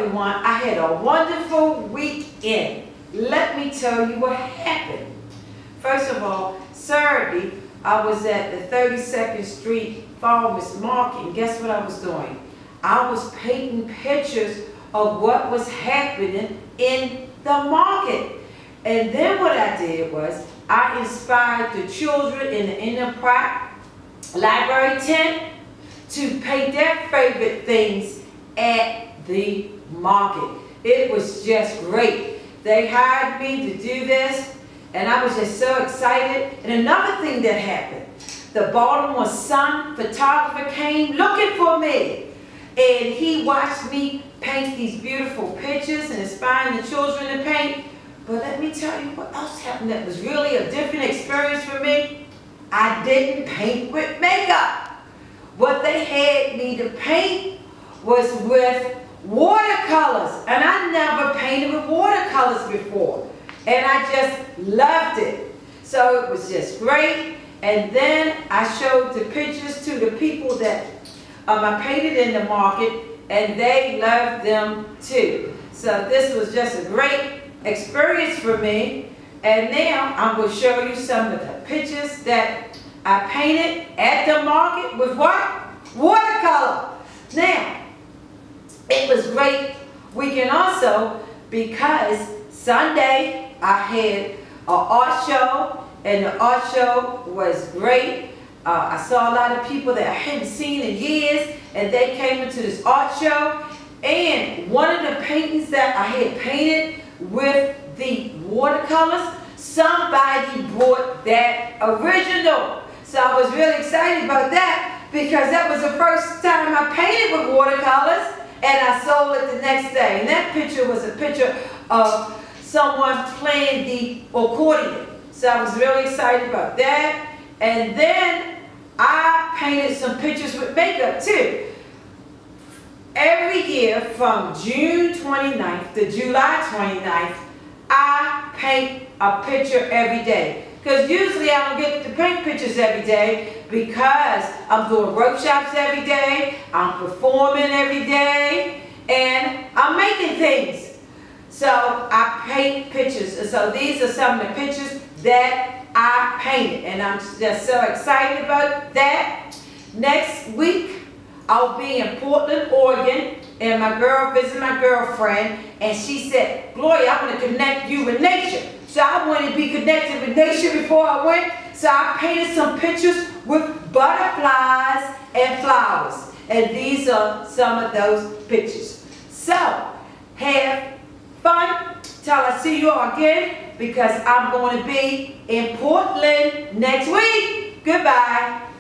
everyone. I had a wonderful weekend. Let me tell you what happened. First of all, Saturday, I was at the 32nd Street Farmers Market, and guess what I was doing? I was painting pictures of what was happening in the market. And then what I did was, I inspired the children in the Enterprise Library tent to paint their favorite things at the market. It was just great. They hired me to do this, and I was just so excited. And another thing that happened, the Baltimore Sun photographer came looking for me, and he watched me paint these beautiful pictures and inspiring the children to paint. But let me tell you what else happened that was really a different experience for me. I didn't paint with makeup. What they had me to paint was with watercolors, and I never painted with watercolors before, and I just loved it. So it was just great. And then I showed the pictures to the people that I painted in the market, and they loved them too. So this was just a great experience for me. And now I'm going to show you some of the pictures that I painted at the market with what? Watercolor. Now, it was great weekend also because Sunday I had an art show, and the art show was great. I saw a lot of people that I hadn't seen in years, and they came into this art show. And one of the paintings that I had painted with the watercolors, somebody bought that original. So I was really excited about that because that was the first time I painted with watercolors, and I sold it the next day. And that picture was a picture of someone playing the accordion. So I was really excited about that. And then I painted some pictures with makeup too. Every year from June 29th to July 29th, I paint a picture every day. Because usually I don't get to paint pictures every day because I'm doing workshops every day, I'm performing every day, and I'm making things. So I paint pictures. And so these are some of the pictures that I painted, and I'm just so excited about that. Next week, I'll be in Portland, Oregon, and my girl visited my girlfriend, and she said, Gloria, I want to connect you with nature. So I wanted to be connected with nature before I went, so I painted some pictures with butterflies and flowers. And these are some of those pictures. So, have fun till I see you all again, because I'm going to be in Portland next week. Goodbye.